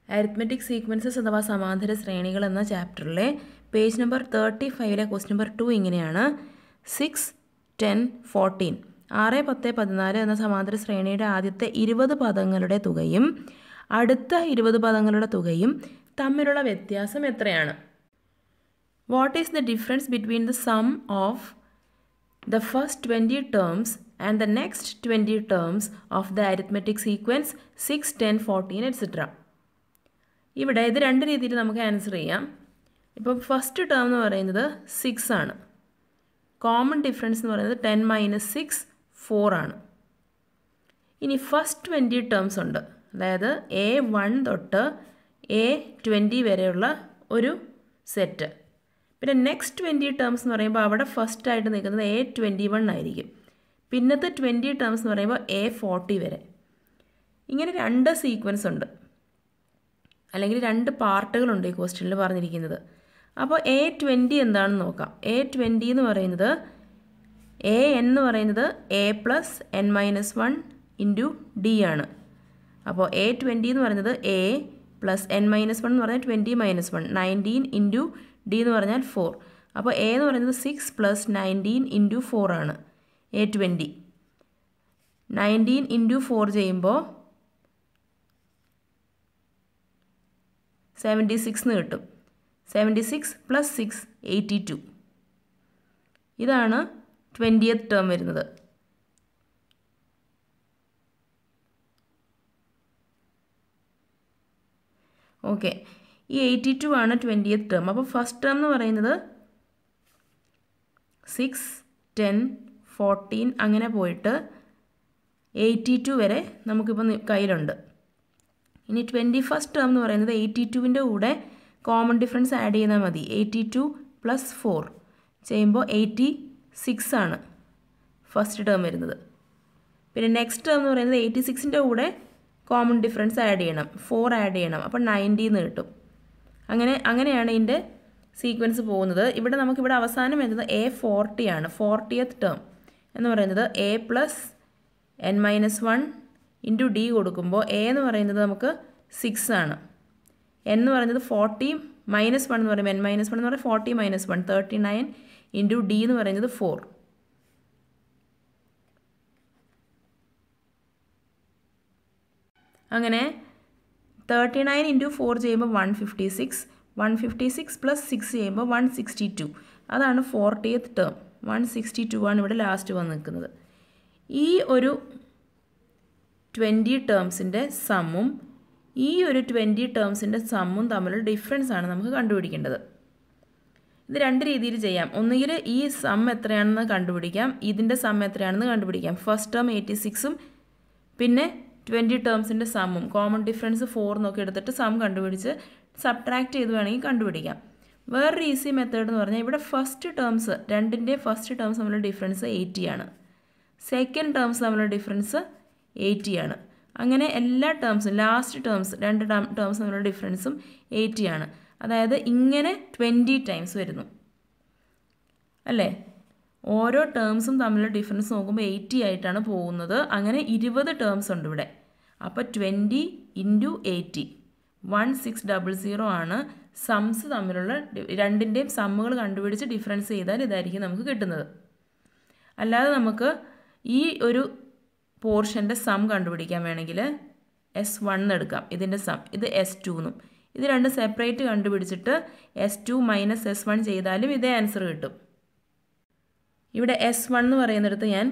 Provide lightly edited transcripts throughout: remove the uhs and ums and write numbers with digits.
Arithmetic sequences അഥവാ സമാന്തര ശ്രേണികൾ എന്ന ചാപ്റ്ററിലെ പേജ് നമ്പർ 35 ക്വസ്റ്റ്യൻ നമ്പർ 2 ഇങ്ങനെയാണ്. 6, 10, 14 6, 10, 14 എന്ന സമാന്തര ശ്രേണിയുടെ ആദ്യത്തെ 20 പദങ്ങളുടെ തുകയും അടുത്ത 20 പദങ്ങളുടെ തുകയും തമ്മിലുള്ള വ്യത്യാസം എത്രയാണ്? What is the difference between the sum of the first 20 terms and the next 20 terms of the arithmetic sequence 6, 10, 14 etc. ഇവിടെ ഇത് രണ്ട് രീതിയിൽ നമുക്ക് ആൻസർ ചെയ്യാം. ഇപ്പോൾ ഫസ്റ്റ് ടേം എന്ന് പറയുന്നത് 6 ആണ്. കോമൺ ഡിഫറൻസ് എന്ന് പറയുന്നത് 10 മൈനസ് 6 4 ആണ്. ഇനി ഫസ്റ്റ് 20 ടേംസ് ഉണ്ട്, അതായത് A1 തൊട്ട് A20 വരെയുള്ള ഒരു സെറ്റ്. പിന്നെ നെക്സ്റ്റ് 20 ടേംസ് എന്ന് പറയുമ്പോൾ അവിടെ ഫസ്റ്റ് ആയിട്ട് നിൽക്കുന്നത് A21 ആയിരിക്കും. പിന്നത്തെ 20 ടേംസ് എന്ന് പറയുമ്പോൾ A40 വരെ. ഇങ്ങനെ രണ്ട് സീക്വൻസ് ഉണ്ട്, അല്ലെങ്കിൽ രണ്ട് പാർട്ടുകളുണ്ട് ഈ ക്വസ്റ്റ്യനിൽ പറഞ്ഞിരിക്കുന്നത്. അപ്പോൾ A20 എന്താണെന്ന് നോക്കാം. A20 എന്ന് പറയുന്നത് എന്ന് പറയുന്നത് A+n-1 ഇൻറ്റു D ആണ്. അപ്പോൾ A20 എന്ന് പറയുന്നത് A+n-1 എന്ന് പറഞ്ഞാൽ 20-1 19 ഇൻറ്റു D എന്ന് പറഞ്ഞാൽ 4. അപ്പോൾ A എന്ന് പറയുന്നത് 6 + 19 ഇൻറ്റു 4 ആണ്. A20 19 ഇൻറ്റു 4 ചെയ്യുമ്പോൾ 76 എന്ന് കിട്ടും. 76 + 6 82. ഇതാണ് 20th ടേം വരുന്നത്. ഓക്കെ, ഈ 82 ആണ് 20th ടേം. അപ്പോൾ ഫസ്റ്റ് ടേം എന്ന് പറയുന്നത് 6, 10, 14 അങ്ങനെ പോയിട്ട് 82 വരെ നമുക്കിപ്പോൾ കയ്യിലുണ്ട്. ഇനി 21st ടേം എന്ന് പറയുന്നത് 82വിൻ്റെ കൂടെ കോമൺ ഡിഫറൻസ് ആഡ് ചെയ്താൽ മതി. 82 + 4 ചെയ്യുമ്പോൾ 86 ആണ് ഫസ്റ്റ് ടേം വരുന്നത്. പിന്നെ നെക്സ്റ്റ് ടേം എന്ന് പറയുന്നത് 86ൻ്റെ കൂടെ കോമൺ ഡിഫറൻസ് ആഡ് ചെയ്യണം, 4 ആഡ് ചെയ്യണം, അപ്പോൾ 90 എന്ന് കിട്ടും. അങ്ങനെയാണ് ഇതിൻ്റെ സീക്വൻസ് പോകുന്നത്. ഇവിടെ നമുക്കിവിടെ അവസാനം വരുന്നത് A40 ആണ്. 40th ടേം എന്ന് പറയുന്നത് A+n-1 ഇൻറ്റു D കൊടുക്കുമ്പോൾ A എന്ന് പറയുന്നത് നമുക്ക് 6 ആണ്. n എന്ന് പറയുന്നത് 40-1 എന്ന് പറയുമ്പോൾ n-1 എന്ന് പറയുമ്പോൾ 40-1 39 ഇൻറ്റു D എന്ന് പറയുന്നത് 4. അങ്ങനെ 39 ഇൻറ്റു 4 ചെയ്യുമ്പോൾ 156 156 + 6 ചെയ്യുമ്പോൾ 162. അതാണ് 40th ടേം. 162 ആണ് ഇവിടെ ലാസ്റ്റ് വന്ന് നിൽക്കുന്നത്. ഈ ഒരു 20 ടേംസിൻ്റെ സമ്മും ഈ ഒരു 20 ടേംസിൻ്റെ സമ്മും തമ്മിലുള്ള ഡിഫറൻസ് ആണ് നമുക്ക് കണ്ടുപിടിക്കേണ്ടത്. ഇത് രണ്ട് രീതിയിൽ ചെയ്യാം. ഒന്നുകിൽ ഈ സം എത്രയാണെന്ന് കണ്ടുപിടിക്കാം, ഇതിൻ്റെ സം എത്രയാണെന്ന് കണ്ടുപിടിക്കാം. ഫസ്റ്റ് ടേം 86ഉം പിന്നെ 20 ടേംസിൻ്റെ സമ്മും കോമൺ ഡിഫറൻസ് 4 നോക്കി എടുത്തിട്ട് സം കണ്ടുപിടിച്ച് സബ്ട്രാക്ട് ചെയ്ത് വേണമെങ്കിൽ കണ്ടുപിടിക്കാം. വേറൊരു ഈസി മെത്തേഡ് എന്ന് പറഞ്ഞാൽ ഇവിടെ ഫസ്റ്റ് ടേംസ് രണ്ടിൻ്റെ ഫസ്റ്റ് ടേംസ് തമ്മിലുള്ള ഡിഫറൻസ് 80 ആണ്, സെക്കൻഡ് ടേംസ് തമ്മിലുള്ള ഡിഫറൻസ് 80 ആണ്. അങ്ങനെ എല്ലാ ടേംസും ലാസ്റ്റ് ടേംസ് രണ്ട് ടേംസ് തമ്മിലുള്ള ഡിഫറൻസും 80 ആണ്. അതായത് ഇങ്ങനെ 20 ടൈംസ് വരുന്നു അല്ലേ. ഓരോ ടേംസും തമ്മിലുള്ള ഡിഫറൻസ് നോക്കുമ്പോൾ 80 ആയിട്ടാണ് പോകുന്നത്. അങ്ങനെ 20 ടേംസ് ഉണ്ട് ഇവിടെ. അപ്പോൾ 20 ഇൻറ്റു 80 1600 ആണ് സംസ് തമ്മിലുള്ള രണ്ടിൻ്റെയും സമ്മുകൾ കണ്ടുപിടിച്ച് ഡിഫറൻസ് ചെയ്താൽ ഇതായിരിക്കും നമുക്ക് കിട്ടുന്നത്. അല്ലാതെ നമുക്ക് ഈ ഒരു പോർഷൻ്റെ സം കണ്ടുപിടിക്കാൻ വേണമെങ്കിൽ S1 എടുക്കാം, ഇതിൻ്റെ സം. ഇത് S2 എന്നും. ഇത് രണ്ട് സെപ്പറേറ്റ് കണ്ടുപിടിച്ചിട്ട് S2 - S1 ചെയ്താലും ഇതേ ആൻസർ കിട്ടും. ഇവിടെ S1 എന്ന് പറയുന്നിടത്ത് ഞാൻ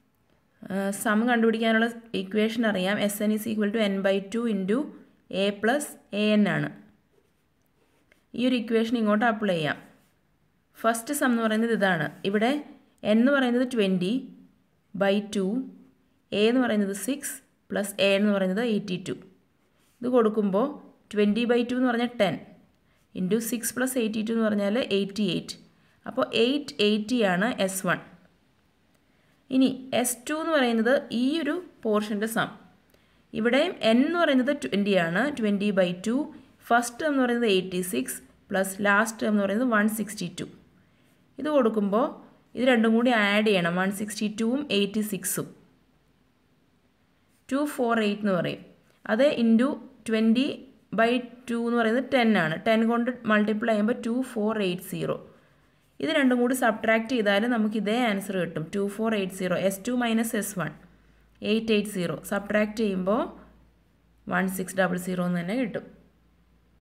സം കണ്ടുപിടിക്കാനുള്ള ഇക്വേഷൻ അറിയാം. Sn = n/2 into A + an ആണ്. ഈ ഒരു ഇക്വേഷൻ ഇങ്ങോട്ട് അപ്ലൈ ചെയ്യാം. ഫസ്റ്റ് സം എന്ന് പറയുന്നത് ഇതാണ്. ഇവിടെ n എന്ന് പറയുന്നത് 20/2, A എന്ന് പറയുന്നത് 6 + a എന്ന് പറയുന്നത് 82. ഇത് കൊടുക്കുമ്പോൾ 20/2 എന്ന് പറഞ്ഞാൽ 10 ഇൻറ്റു 6 + 82 എന്ന് പറഞ്ഞാൽ 88. അപ്പോൾ 880 ആണ് S1. ഇനി S2 എന്ന് പറയുന്നത് ഈ ഒരു പോർഷൻ്റെ സം. ഇവിടെയും n എന്ന് പറയുന്നത് 20 ആണ്, 20/2. ഫസ്റ്റ് ടേം എന്ന് പറയുന്നത് 86 പ്ലസ് ലാസ്റ്റ് ടേം എന്ന് പറയുന്നത് 162. ഇത് കൊടുക്കുമ്പോൾ ഇത് രണ്ടും കൂടി ആഡ് ചെയ്യണം, 162ഉം 86ഉം 248 എന്ന് പറയും. അത് ഇൻറ്റു 20 ബൈ 2 എന്ന് പറയുന്നത് 10 ആണ്. 10 കൊണ്ട് മൾട്ടിപ്ലൈ ചെയ്യുമ്പോൾ 2480. ഇത് രണ്ടും കൂടി സബ്ട്രാക്ട് ചെയ്താൽ നമുക്ക് ഇതേ ആൻസർ കിട്ടും. 2480 S2 മൈനസ് S1 880 സബ്ട്രാക്ട് ചെയ്യുമ്പോൾ 1600 എന്ന് തന്നെ കിട്ടും.